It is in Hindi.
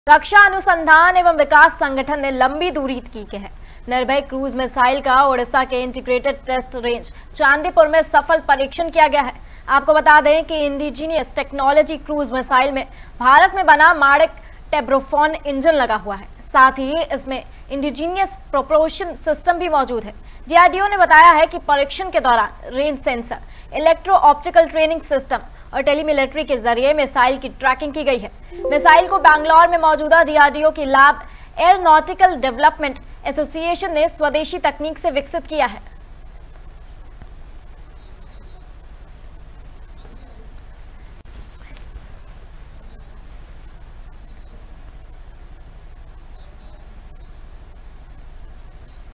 रक्षा अनुसंधान एवं विकास संगठन ने लंबी दूरी की है निर्भय क्रूज मिसाइल का ओडिशा के इंटीग्रेटेड टेस्ट रेंज चांदीपुर में सफल परीक्षण किया गया है। आपको बता दें कि इंडिजीनियस टेक्नोलॉजी क्रूज मिसाइल में भारत में बना माड़िक टेब्रोफॉन इंजन लगा हुआ है। साथ ही इसमें इंडिजीनियस प्रोपल्शन सिस्टम भी मौजूद है। डीआरडीओ ने बताया है कि परीक्षण के दौरान range sensor, electro optical training system और टेलीमिलिट्री के जरिए मिसाइल की ट्रैकिंग की गई है। मिसाइल को बैंगलोर में मौजूदा डीआरडीओ की लैब एयरोनॉटिकल डेवलपमेंट एसोसिएशन ने स्वदेशी तकनीक से विकसित किया है।